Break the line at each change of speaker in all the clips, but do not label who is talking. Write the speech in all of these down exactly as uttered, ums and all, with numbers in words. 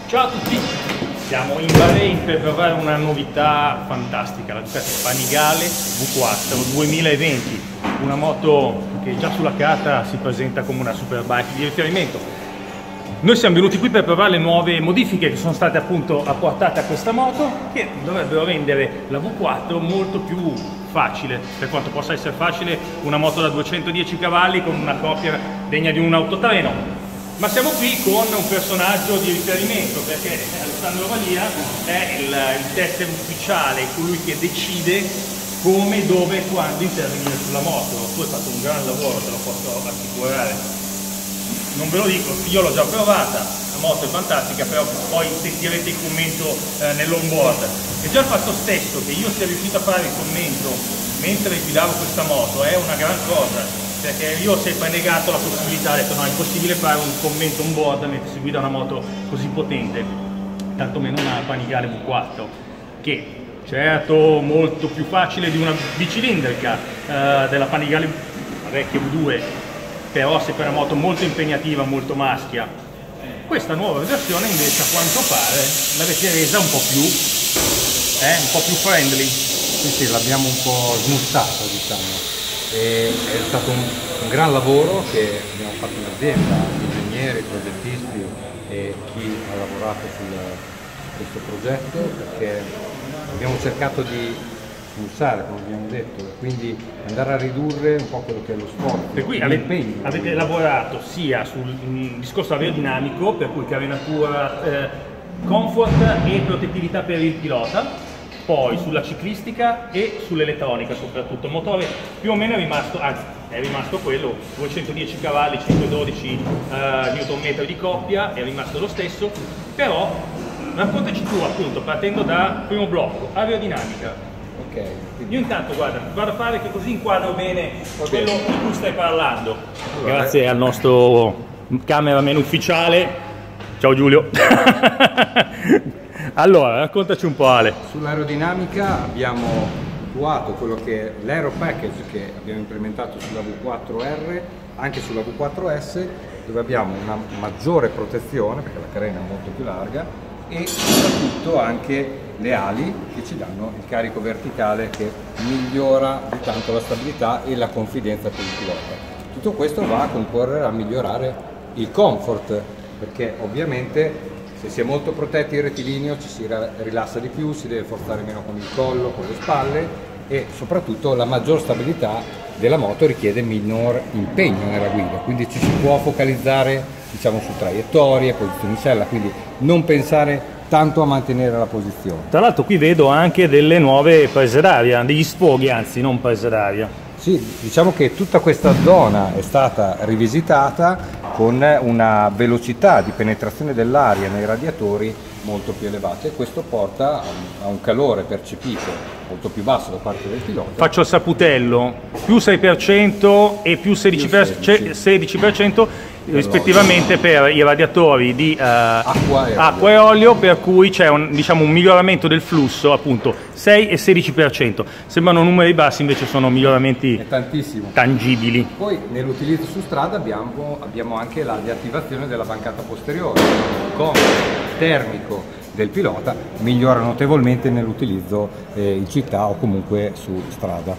Ciao a tutti, siamo in Bahrain per provare una novità fantastica, la Ducati Panigale V quattro duemilaventi, una moto che già sulla carta si presenta come una superbike di riferimento. Noi siamo venuti qui per provare le nuove modifiche che sono state appunto apportate a questa moto, che dovrebbero rendere la V quattro molto più facile, per quanto possa essere facile una moto da duecentodieci cavalli con una coppia degna di un autotreno. Ma siamo qui con un personaggio di riferimento, perché Alessandro Valia è il, il tester ufficiale, colui che decide come, dove e quando intervenire sulla moto. Tu hai fatto un gran lavoro, te lo posso assicurare. Non ve lo dico, io l'ho già provata, la moto è fantastica, però poi sentirete il commento eh, nell'onboard. E già il fatto stesso che io sia riuscito a fare il commento mentre guidavo questa moto è una gran cosa. Perché io ho sempre negato la possibilità, ho detto no, è impossibile fare un commento on board mentre si guida una moto così potente, tantomeno una Panigale V quattro, che certo molto più facile di una bicilindrica eh, della Panigale vecchia V due, però se per una moto molto impegnativa, molto maschia. Questa nuova versione invece a quanto pare l'avete resa un po' più, eh, un po' più friendly.
Sì, sì, l'abbiamo un po' smussata, diciamo. E è stato un, un gran lavoro che abbiamo fatto in azienda, ingegneri, progettisti e chi ha lavorato su questo progetto, perché abbiamo cercato di smussare, come abbiamo detto, quindi andare a ridurre un po' quello che è lo sforzo.
Per cui avete, avete lavorato sia sul discorso aerodinamico, per cui carenatura, eh, comfort e protettività per il pilota, poi sulla ciclistica e sull'elettronica soprattutto. Il motore più o meno è rimasto, anzi è rimasto quello, duecentodieci cavalli, centododici uh, newton metri di coppia, è rimasto lo stesso, però raccontaci tu appunto, partendo dal primo blocco, aerodinamica.
Ok.
Io intanto guarda, vado a fare che così inquadro bene quello di cui stai parlando. Allora, grazie al nostro cameraman ufficiale, ciao Giulio. Allora, raccontaci un po' Ale.
Sull'aerodinamica abbiamo attuato quello che è l'aero package che abbiamo implementato sulla V quattro R, anche sulla V quattro S, dove abbiamo una maggiore protezione, perché la carena è molto più larga, e soprattutto anche le ali che ci danno il carico verticale che migliora di tanto la stabilità e la confidenza per il pilota. Tutto questo va a concorrere a migliorare il comfort, perché ovviamente se si è molto protetti il rettilineo ci si rilassa di più, si deve forzare meno con il collo, con le spalle, e soprattutto la maggior stabilità della moto richiede minor impegno nella guida, quindi ci si può focalizzare, diciamo, su traiettorie, posizioni in sella, quindi non pensare tanto a mantenere la posizione.
Tra l'altro qui vedo anche delle nuove prese d'aria, degli sfoghi, anzi non prese d'aria.
Sì, diciamo che tutta questa zona è stata rivisitata con una velocità di penetrazione dell'aria nei radiatori molto più elevata, e questo porta a un calore percepito molto più basso da parte del pilota.
Faccio il saputello, più sei per cento e più sedici per cento rispettivamente per i radiatori di uh,
acqua, e
acqua e olio, per cui c'è un, diciamo, un miglioramento del flusso, appunto sei e sedici per cento. Sembrano numeri bassi, invece sono miglioramenti
è tantissimo.
Tangibili.
Poi nell'utilizzo su strada abbiamo, abbiamo anche la deattivazione della bancata posteriore, il comfort termico del pilota migliora notevolmente nell'utilizzo eh, in città o comunque su strada.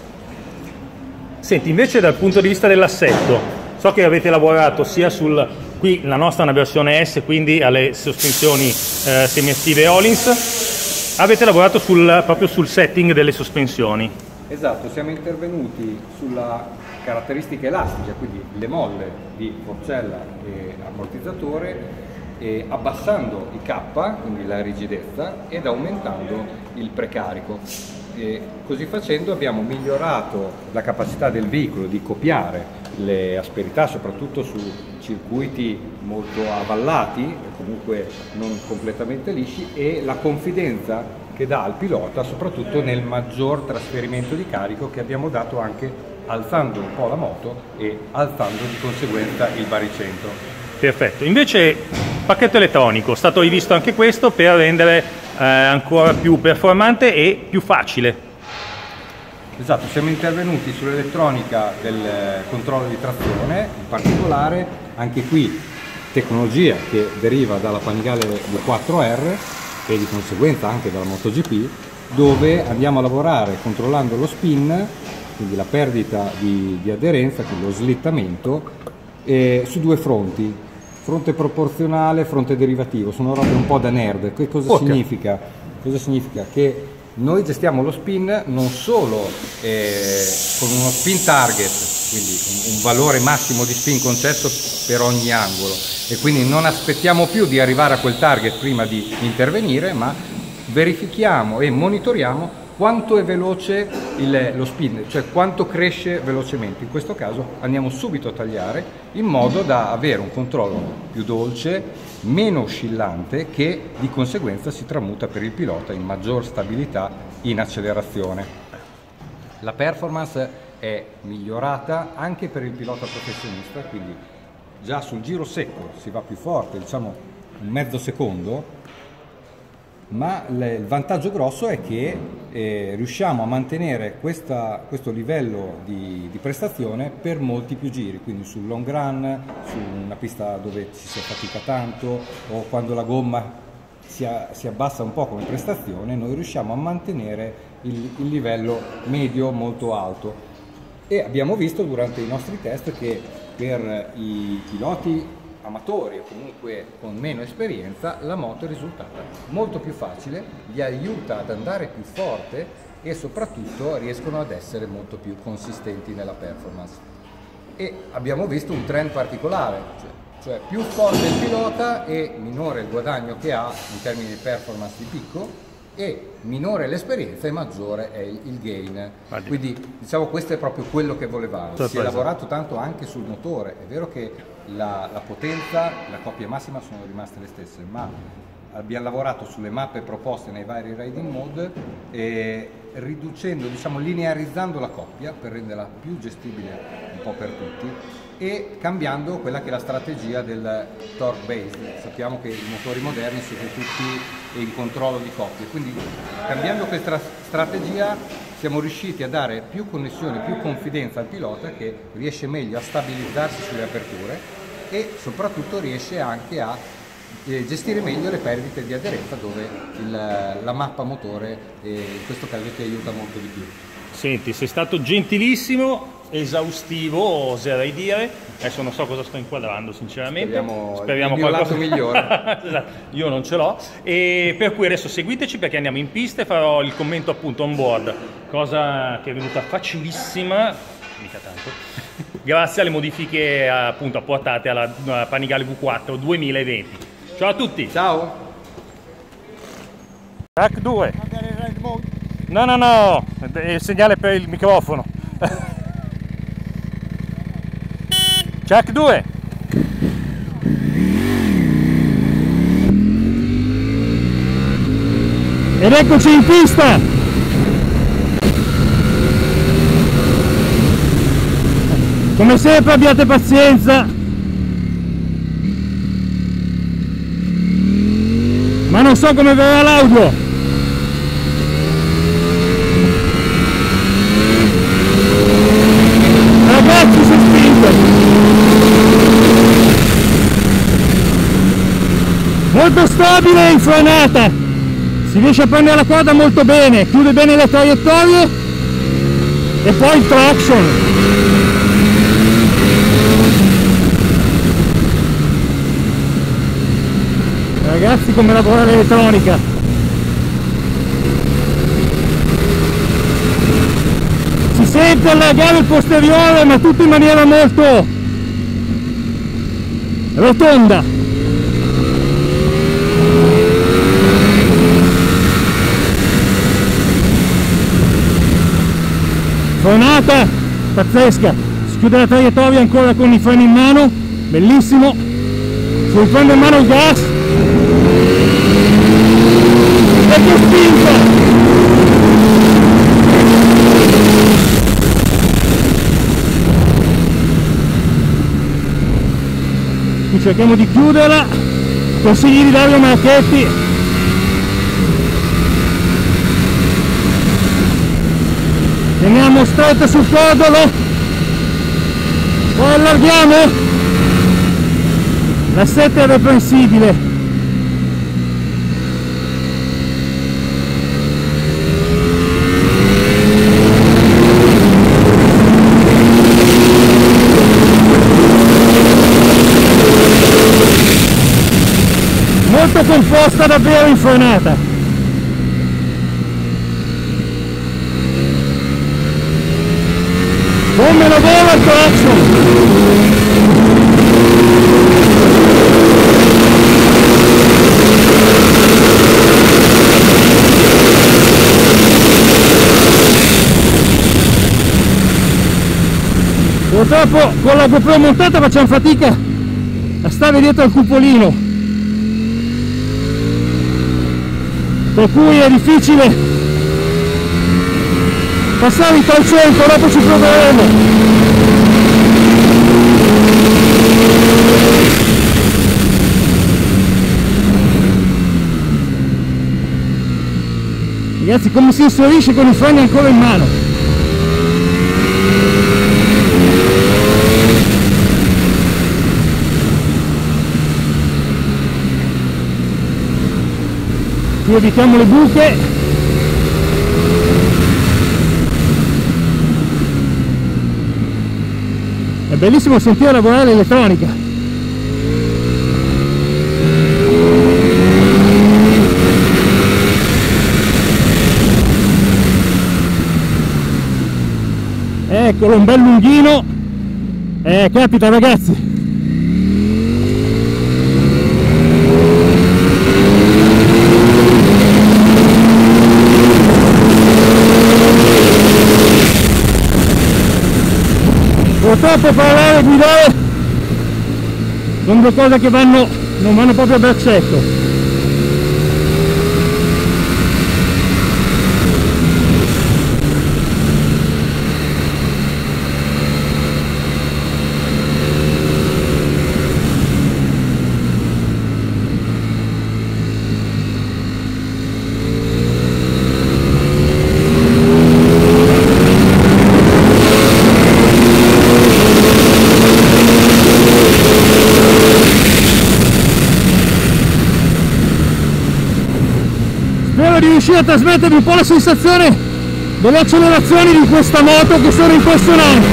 Senti, invece dal punto di vista dell'assetto, so che avete lavorato sia sul, qui la nostra è una versione S, quindi alle sospensioni eh, semiestive Öhlins, avete lavorato sul, proprio sul setting delle sospensioni.
Esatto, siamo intervenuti sulla caratteristica elastica, quindi le molle di forcella e ammortizzatore, e abbassando i K, quindi la rigidezza, ed aumentando il precarico. E così facendo abbiamo migliorato la capacità del veicolo di copiare le asperità, soprattutto su circuiti molto avvallati, comunque non completamente lisci, e la confidenza che dà al pilota, soprattutto nel maggior trasferimento di carico che abbiamo dato anche alzando un po' la moto e alzando di conseguenza il baricentro.
Perfetto, invece pacchetto elettronico, è stato rivisto anche questo per rendere eh, ancora più performante e più facile.
Esatto, siamo intervenuti sull'elettronica del controllo di trazione, in particolare anche qui tecnologia che deriva dalla Panigale V quattro R e di conseguenza anche dalla MotoGP, dove andiamo a lavorare controllando lo spin, quindi la perdita di, di aderenza, quindi lo slittamento, eh, su due fronti, fronte proporzionale, fronte derivativo. Sono robe un po' da nerd. Che cosa
Porca.
significa? Cosa significa? Che noi gestiamo lo spin non solo eh, con uno spin target, quindi un, un valore massimo di spin concesso per ogni angolo, e quindi non aspettiamo più di arrivare a quel target prima di intervenire, ma verifichiamo e monitoriamo quanto è veloce il, lo spin, cioè quanto cresce velocemente. In questo caso andiamo subito a tagliare in modo da avere un controllo più dolce, meno oscillante, che di conseguenza si tramuta per il pilota in maggior stabilità in accelerazione. La performance è migliorata anche per il pilota professionista, quindi già sul giro secco si va più forte, diciamo un mezzo secondo, ma il vantaggio grosso è che eh, riusciamo a mantenere questa, questo livello di, di prestazione per molti più giri, quindi sul long run, su una pista dove ci si fatica tanto, o quando la gomma si, a, si abbassa un po' come prestazione, noi riusciamo a mantenere il, il livello medio molto alto. E abbiamo visto durante i nostri test che per i piloti amatori o comunque con meno esperienza la moto è risultata molto più facile, gli aiuta ad andare più forte e soprattutto riescono ad essere molto più consistenti nella performance. E abbiamo visto un trend particolare, cioè, cioè più forte il pilota e minore il guadagno che ha in termini di performance di picco, e minore l'esperienza e maggiore è il, il gain.
Vadi.
Quindi diciamo questo è proprio quello che volevamo. Si è lavorato tanto anche sul motore, è vero che la, la potenza, la coppia massima sono rimaste le stesse, ma abbiamo lavorato sulle mappe proposte nei vari riding mode e riducendo, diciamo linearizzando la coppia per renderla più gestibile un po' per tutti, e cambiando quella che è la strategia del torque based. Sappiamo che i motori moderni sono tutti in controllo di coppie, quindi cambiando questa strategia siamo riusciti a dare più connessione, più confidenza al pilota, che riesce meglio a stabilizzarsi sulle aperture e soprattutto riesce anche a eh, gestire meglio le perdite di aderenza, dove il, la mappa motore eh, in questo caso ti aiuta molto di più.
Senti, sei stato gentilissimo, esaustivo, oserei dire. Adesso non so cosa sto inquadrando sinceramente.
Speriamo,
Speriamo
il mio
qualcosa...
lato migliore.
Io non ce l'ho, e per cui adesso seguiteci perché andiamo in pista e farò il commento appunto on board, cosa che è venuta facilissima, mica tanto, grazie alle modifiche appunto apportate alla, alla Panigale V quattro duemilaventi. Ciao a tutti!
Ciao!
Track due. No, no, no, è il segnale per il microfono. Track due. Ed eccoci in pista. Come sempre abbiate pazienza. Ma non so come verrà l'audio. Ragazzi, si spinge. Molto stabile in frenata, si riesce a prendere la corda molto bene, chiude bene le traiettorie e poi il traction. Ragazzi, come lavora l'elettronica. Si sente allargare il posteriore, ma tutto in maniera molto rotonda. Frenata pazzesca, si chiude la traiettoria ancora con i freni in mano, bellissimo, si riprende in mano il gas e che spinta! Qui cerchiamo di chiuderla, consigli di Dario Marchetti. Teniamo stretto sul cordolo, poi allarghiamo
l'assetto è reprensibile. Molto composta davvero in frenata. Come lavora il traction! Purtroppo con la GoPro montata facciamo fatica a stare dietro al cupolino, per cui è difficile passare i trecento, dopo ci proveremo. Ragazzi, come si inserisce con i freni ancora in mano? Qui evitiamo le buche. È bellissimo sentire lavorare l'elettronica. Eccolo, un bel lunghino. Eh, capita ragazzi. Purtroppo parlare e guidare sono due cose che vanno, non vanno proprio a braccetto. Di riuscire a trasmettervi un po' la sensazione delle accelerazioni di questa moto, che sono impressionanti.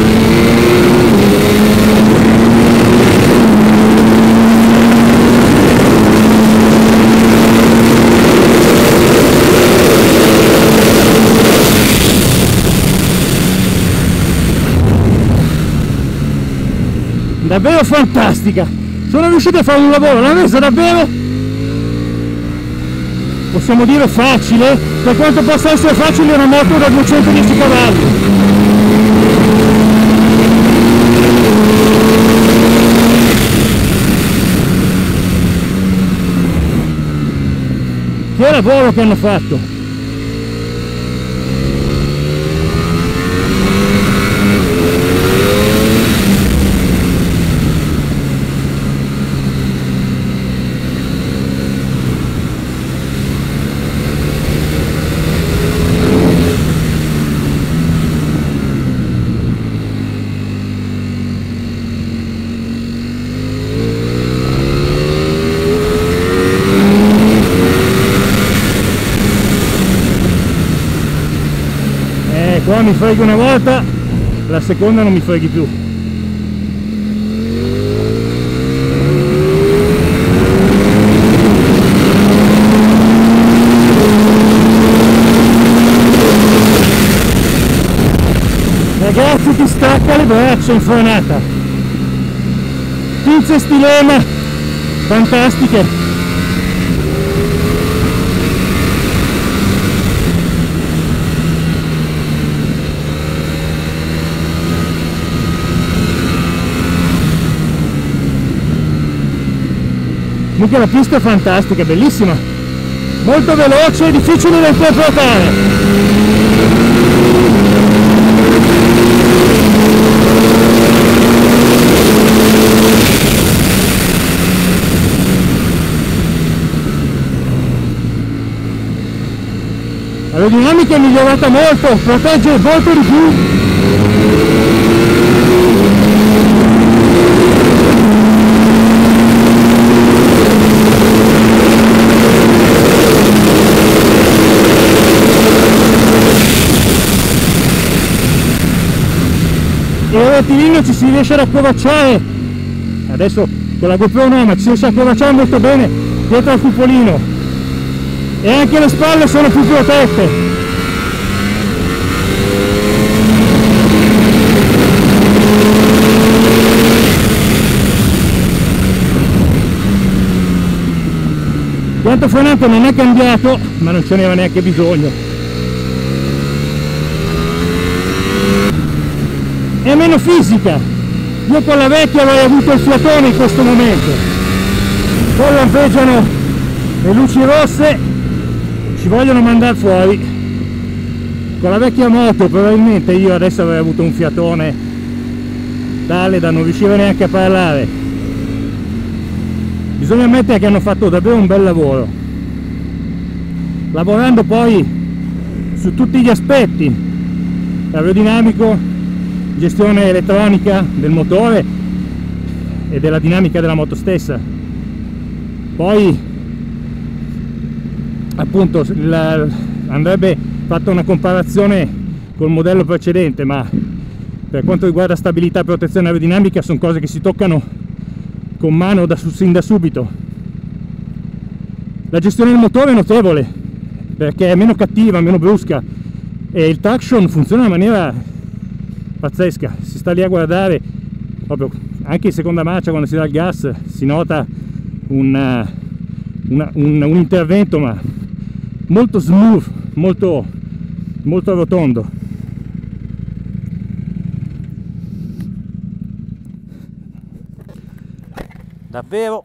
Davvero fantastica, sono riuscito a fare un lavoro, l'ha resa davvero, possiamo dire, facile, per quanto possa essere facile una moto da duecentodieci cavalli. Che lavoro che hanno fatto! Qua mi freghi una volta, la seconda non mi freghi più. Ragazzi, ti stacca le braccia in frenata. Pinze stilema, fantastiche. Comunque la pista è fantastica, bellissima, molto veloce e difficile da interpretare. L'aerodinamica è migliorata molto, protegge molto di più. rettilineo ci si riesce ad accovacciare, adesso con la GoPro no, ma ci si riesce a accovacciare molto bene dietro al cupolino, e anche le spalle sono più protette. Quanto frenante non è cambiato, ma non ce n'era neanche bisogno. È meno fisica. Io con la vecchia avrei avuto il fiatone in questo momento. Poi lampeggiano le luci rosse, ci vogliono mandare fuori. Con la vecchia moto probabilmente io adesso avrei avuto un fiatone tale da non riuscire neanche a parlare. Bisogna ammettere che hanno fatto davvero un bel lavoro, lavorando poi su tutti gli aspetti, aerodinamico, gestione elettronica del motore e della dinamica della moto stessa. Poi appunto la, andrebbe fatta una comparazione col modello precedente, ma per quanto riguarda stabilità e protezione aerodinamica sono cose che si toccano con mano da, sin da subito. La gestione del motore è notevole perché è meno cattiva, meno brusca, e il traction funziona in maniera pazzesca. Si sta lì a guardare proprio anche in seconda marcia, quando si dà il gas si nota un, una, un, un intervento ma molto smooth, molto, molto rotondo. Davvero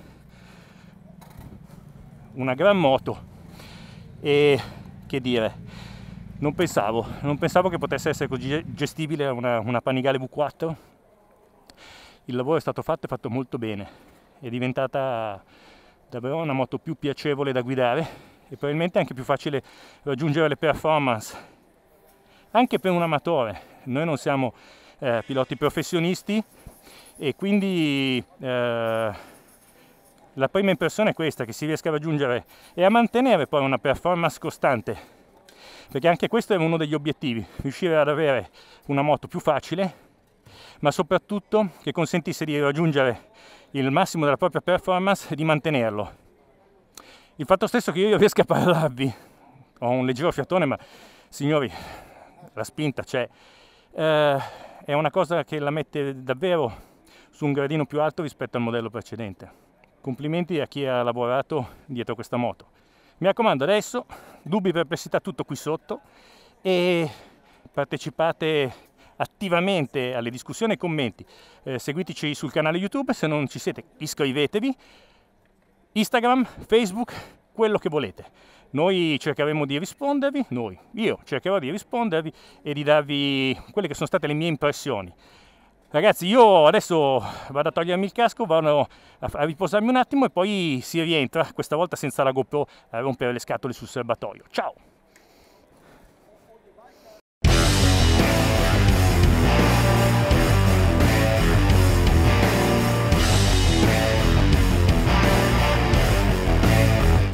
una gran moto, e che dire, non pensavo, non pensavo che potesse essere così gestibile una, una Panigale V quattro. Il lavoro è stato fatto e fatto molto bene, è diventata davvero una moto più piacevole da guidare e probabilmente anche più facile raggiungere le performance anche per un amatore. Noi non siamo eh, piloti professionisti, e quindi eh, la prima impressione è questa, che si riesca a raggiungere e a mantenere poi una performance costante, perché anche questo è uno degli obiettivi, riuscire ad avere una moto più facile, ma soprattutto che consentisse di raggiungere il massimo della propria performance e di mantenerlo. Il fatto stesso che io riesca a parlarvi, ho un leggero fiatone, ma signori, la spinta c'è, eh, è una cosa che la mette davvero su un gradino più alto rispetto al modello precedente. Complimenti a chi ha lavorato dietro questa moto. Mi raccomando, adesso dubbi, perplessità, tutto qui sotto, e partecipate attivamente alle discussioni e commenti. Eh, seguiteci sul canale YouTube, se non ci siete iscrivetevi, Instagram, Facebook, quello che volete. Noi cercheremo di rispondervi, noi, io cercherò di rispondervi e di darvi quelle che sono state le mie impressioni. Ragazzi, io adesso vado a togliermi il casco, vado a, a riposarmi un attimo e poi si rientra, questa volta senza la GoPro, a rompere le scatole sul serbatoio. Ciao!